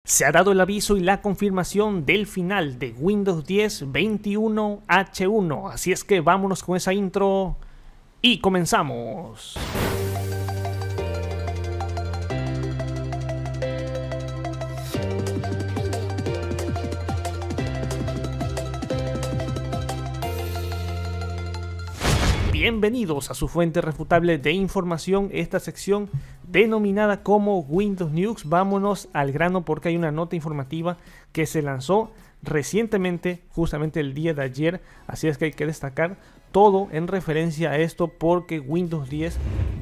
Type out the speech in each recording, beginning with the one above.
Se ha dado el aviso y la confirmación del final de Windows 10 21H1, así es que vámonos con esa intro y comenzamos. Bienvenidos a su fuente refutable de información, esta sección denominada como Windows News. Vámonos al grano porque hay una nota informativa que se lanzó recientemente, justamente el día de ayer, así es que hay que destacar todo en referencia a esto porque Windows 10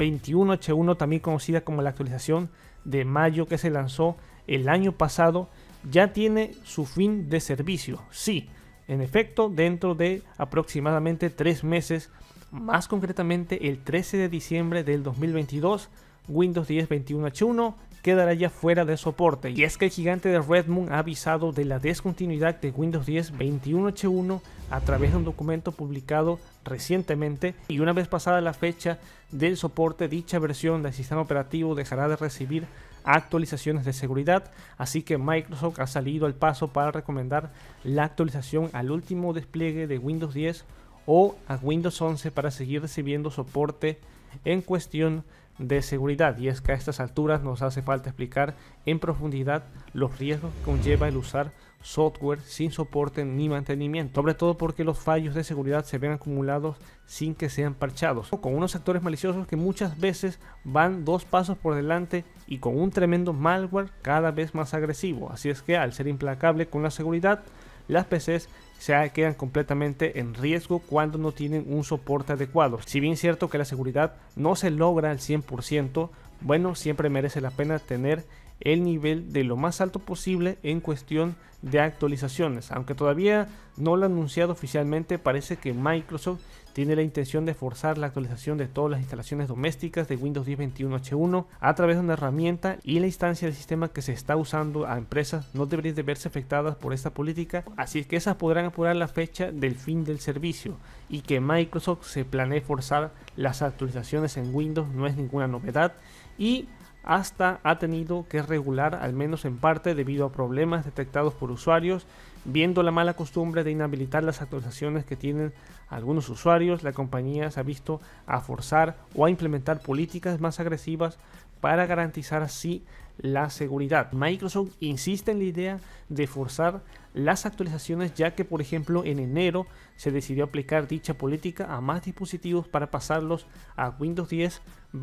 21H1, también conocida como la actualización de mayo que se lanzó el año pasado, ya tiene su fin de servicio. Sí, en efecto, dentro de aproximadamente 3 meses, más concretamente el 13 de diciembre del 2022, Windows 10 21H1 quedará ya fuera de soporte. Y es que el gigante de Redmond ha avisado de la descontinuidad de Windows 10 21H1 a través de un documento publicado recientemente, y una vez pasada la fecha del soporte, dicha versión del sistema operativo dejará de recibir actualizaciones de seguridad, así que Microsoft ha salido al paso para recomendar la actualización al último despliegue de Windows 10 o a Windows 11 para seguir recibiendo soporte en cuestión de seguridad. Y es que a estas alturas nos hace falta explicar en profundidad los riesgos que conlleva el usar software sin soporte ni mantenimiento, sobre todo porque los fallos de seguridad se ven acumulados sin que sean parchados, con unos actores maliciosos que muchas veces van 2 pasos por delante y con un tremendo malware cada vez más agresivo. Así es que al ser implacable con la seguridad, las PCs se quedan completamente en riesgo cuando no tienen un soporte adecuado. Si bien es cierto que la seguridad no se logra al 100%, bueno, siempre merece la pena tener el nivel de lo más alto posible en cuestión de actualizaciones. Aunque todavía no lo ha anunciado oficialmente, parece que Microsoft tiene la intención de forzar la actualización de todas las instalaciones domésticas de Windows 10 21H1 a través de una herramienta, y la instancia del sistema que se está usando a empresas no deberían de verse afectadas por esta política, así que esas podrán apurar la fecha del fin del servicio. Y que Microsoft se planee forzar las actualizaciones en Windows no es ninguna novedad, y hasta ha tenido que regular, al menos en parte, debido a problemas detectados por usuarios. Viendo la mala costumbre de inhabilitar las actualizaciones que tienen algunos usuarios, la compañía se ha visto a forzar o a implementar políticas más agresivas para garantizar así la seguridad. Microsoft insiste en la idea de forzar las actualizaciones, ya que por ejemplo en enero se decidió aplicar dicha política a más dispositivos para pasarlos a Windows 10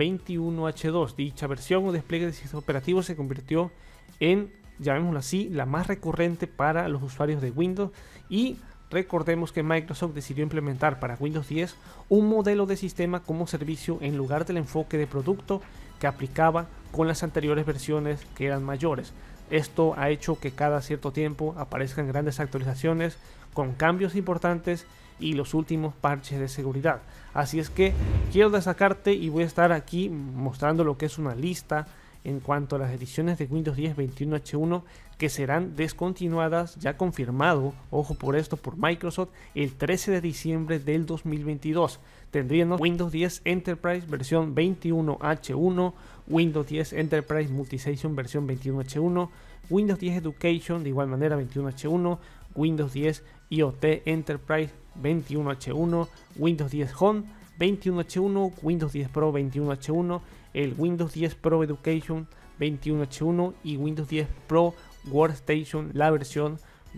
21H2. Dicha versión o despliegue del sistema operativo se convirtió en, llamémoslo así, la más recurrente para los usuarios de Windows. Y recordemos que Microsoft decidió implementar para Windows 10 un modelo de sistema como servicio en lugar del enfoque de producto que aplicaba con las anteriores versiones, que eran mayores. Esto ha hecho que cada cierto tiempo aparezcan grandes actualizaciones con cambios importantes y los últimos parches de seguridad. Así es que quiero destacarte y voy a estar aquí mostrando lo que es una lista en cuanto a las ediciones de Windows 10 21H1 que serán descontinuadas, ya confirmado, ojo por esto, por Microsoft, el 13 de diciembre del 2022. Tendríamos Windows 10 Enterprise versión 21H1, Windows 10 Enterprise Multistation versión 21H1, Windows 10 Education de igual manera 21H1, Windows 10 IoT Enterprise 21H1, Windows 10 Home 21H1, Windows 10 Pro 21H1, el Windows 10 Pro Education 21H1 y Windows 10 Pro Workstation la versión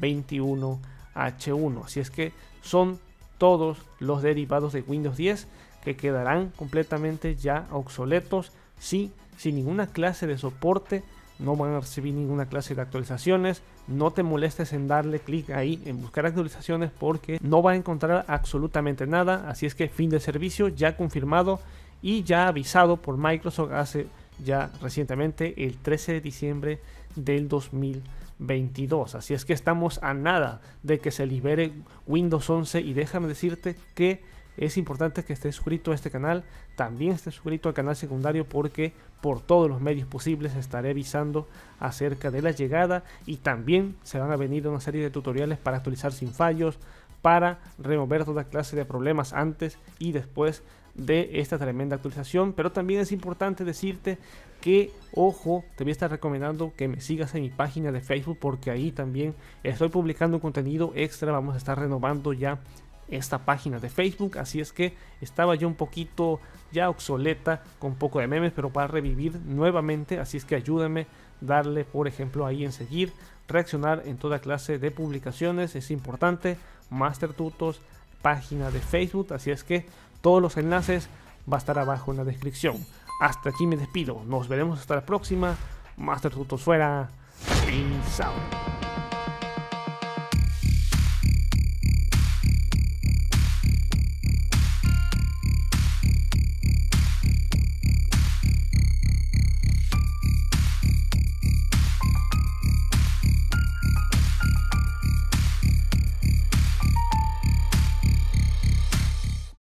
21H1. Así es que son todos los derivados de Windows 10 que quedarán completamente ya obsoletos, sí, sin ninguna clase de soporte. No van a recibir ninguna clase de actualizaciones. No te molestes en darle clic ahí en buscar actualizaciones porque no va a encontrar absolutamente nada. Así es que fin de servicio ya confirmado y ya avisado por Microsoft hace ya recientemente, el 13 de diciembre del 2022. Así es que estamos a nada de que se libere Windows 11, y déjame decirte que es importante que estés suscrito a este canal, también estés suscrito al canal secundario, porque por todos los medios posibles estaré avisando acerca de la llegada, y también se van a venir una serie de tutoriales para actualizar sin fallos, para remover toda clase de problemas antes y después de esta tremenda actualización. Pero también es importante decirte que, ojo, te voy a estar recomendando que me sigas en mi página de Facebook, porque ahí también estoy publicando contenido extra. Vamos a estar renovando ya esta página de Facebook, así es que estaba yo un poquito ya obsoleta con un poco de memes, pero para revivir nuevamente, así es que ayúdame, darle por ejemplo ahí en seguir, reaccionar en toda clase de publicaciones, es importante. Master Tutos, página de Facebook, así es que todos los enlaces va a estar abajo en la descripción. Hasta aquí me despido, nos veremos hasta la próxima. Master Tutos fuera, peace out.